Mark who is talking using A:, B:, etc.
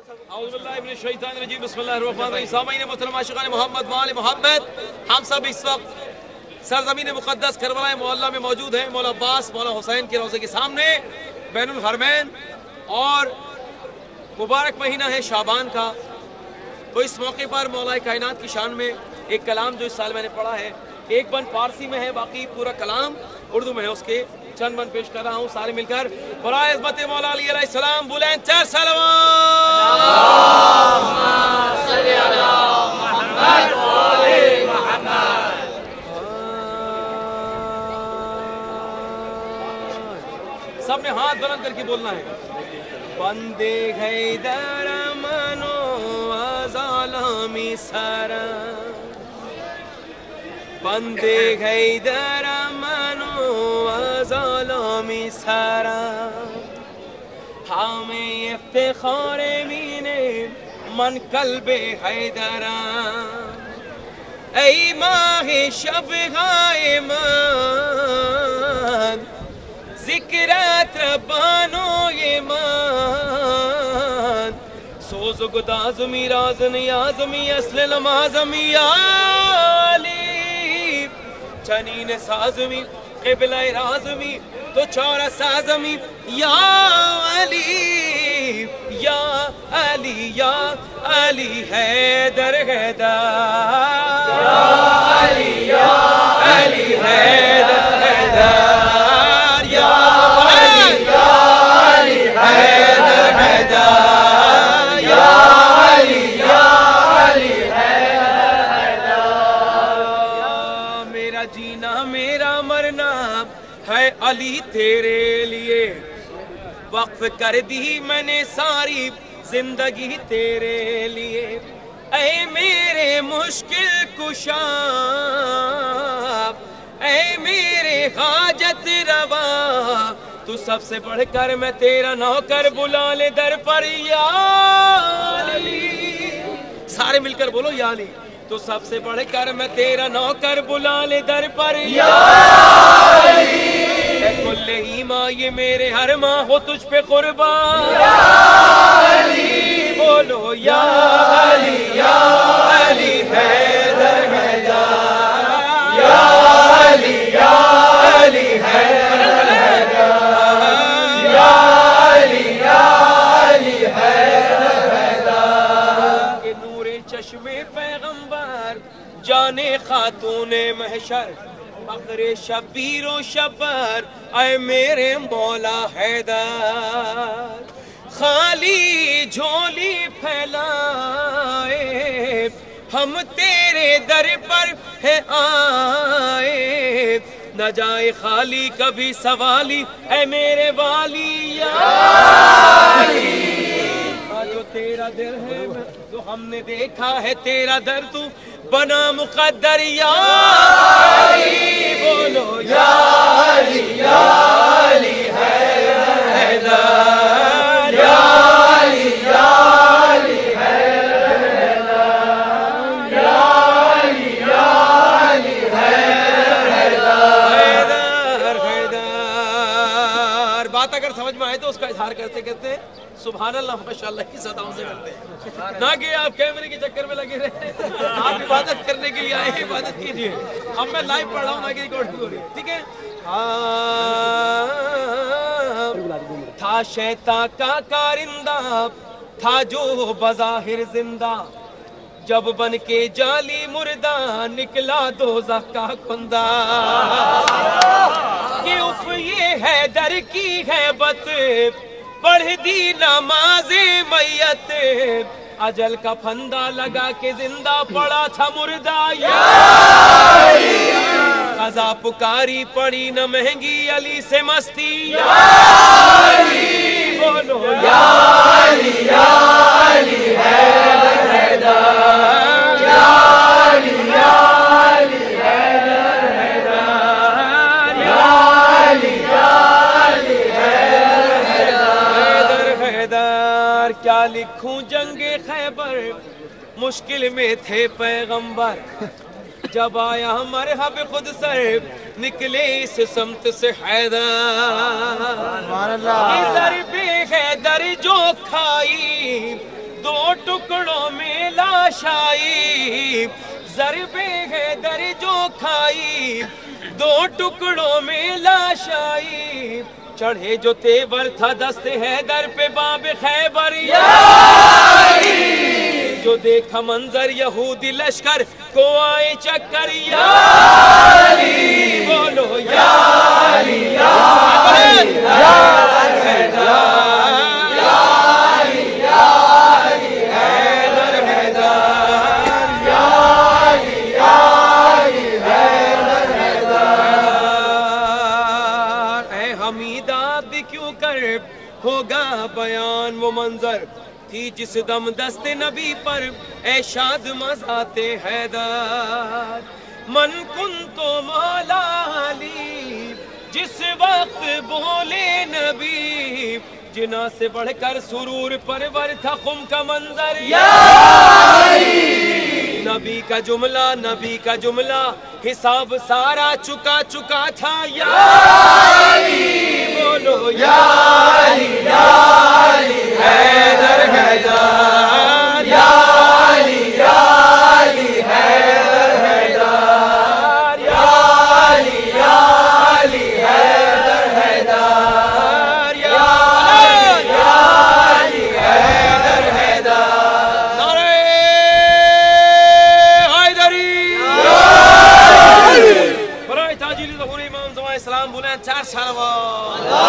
A: سامعین محترم عاشقان محمد وآل محمد، ہم سب اس وقت سرزمین مقدس کربلا معلیٰ میں موجود ہیں، مولا عباس مولا حسین کے روضے کے سامنے بین الحرمین، اور مبارک مہینہ ہے شعبان کا۔ تو اس موقع پر مولا کائنات کی شان میں ایک کلام جو اس سال میں نے پڑھا ہے، ایک بند فارسی میں ہے، باقی پورا کلام اردو میں ہے، اس کے چند بند پیش کر رہا ہوں سارے مل کر۔ برائے عظمت مولا علی علیہ السلام بلند تر سلوات۔ سب نے ہاتھ بلند کر کے بولنا ہے۔ بندے حیدر منو ظالمی سارا، بندے حیدر منو ظالمی سارا، ہمیں افتخار مینے من قلب حیدرا، ای ماہ شب غائمان ذکرات ربانو ایمان، سوز و گدازمی رازمی آزمی اصل لمازمی آلی، چنین سازمی قبلہ رازمی تو چورا سازمی یا علی یا علی یا علی حیدر حیدر، یا علی یا علی حیدر حیدر، علی تیرے لیے وقف کر دی میں نے ساری زندگی تیرے لیے، اے میرے مشکل کشا، اے میرے حاجت روا، تو سب سے بڑھ کر میں تیرا نوکر، بلا لے در پر یا علی، سارے مل کر بولو یا علی، تو سب سے بڑھ کر میں تیرا نوکر، بلا لے در پر یا علی، اے کل ایمان یہ میرے ہر ماں ہو تجھ پہ قربان، یا علی بولو یا علی یا علی حیدر حیدر، یا علی یا علی حیدر حیدر، یا علی یا علی حیدر حیدر، کہ نور چشم پیغمبر جانے خاتون محشر، فخر شبیر و شبر، اے میرے مولا حیدر، خالی جھولی پھیلائے ہم تیرے در پر ہے آئے، نہ جائے خالی کبھی سوالی، اے میرے والی یا علی، جو تیرا در ہے تو ہم نے دیکھا ہے تیرا در، تو بنا مقدر یا علی، بولو یا علی یا علی حیدر حیدر، یا علی یا علی حیدر حیدر، یا علی یا علی حیدر حیدر حیدر۔ بات اگر سمجھ میں آئے تو اس کا اظہار کرتے کرتے سبحان اللہ ماشاءاللہ کی صداؤں سے کرتے ہیں، نہ کہ آپ کیمرے کے چکر میں لگے رہے، آپ عبادت کرنے کے لیے آئے ہیں، عبادت کیجئے۔ اب میں لائیو پڑھ رہا ہوں، نہ کہ ریکارڈنگ ہو رہی ہے، ٹھیک ہے؟ تھا شیطان کا کارندہ، تھا جو بظاہر زندہ، جب بن کے جالی مردہ نکلا دوزخ کا کندہ، کہ اف یہ حیدر کی حیبت پڑھ دی نماز میت، اجل کا پھندا لگا کے زندہ پڑا تھا مردہ یا علی، قضا پکاری پڑی نہ مہنگی علی سے مستی یا علی، بولو یا علی یا علی حیدر حیدر، یا علی یا علی حیدر حیدر، یا علی یا علی حیدر حیدر حیدر۔ کیا لکھوں جنگ خیبر مشکل میں تھے پیغمبر، جب آیا مرحب خود سر نکلے اس سمت سے حیدر، سر بے حیدر جو کھائی دو ٹکڑوں میں لاش آئی ضرب حیدر جو کھائی دو ٹکڑوں میں لاش آئی چڑھے جو تیور تھا دست حیدر پہ باب خیبر یا علی جو دیکھا منظر یہودی لشکر کو آئے چکر یا علی بولو یا علی یا علی یا حیدر یا علی یا علی حیدر حیدر یا علی یا علی حیدر حیدر اے حمید آپ کیوں کر ہوگا بیان وہ منظر تھی جس دم دست نبی پر اے شاد مزات حیدر من کن تو مولا علی جس وقت بولے نبی جنا سے بڑھ کر سرور پرور تھا خم کا منظر یا علی نبی کا جملہ حساب سارا چکا تھا یا علی بولو یا علی یا علی حیدر حیدر یا علی یا علی حیدر حیدر یا علی یا علی حیدر حیدر یا علی حیدر حیدر نعرہ حیدری برائے تاجیل ظہور امام زمان اسلام بلند 4 سالوات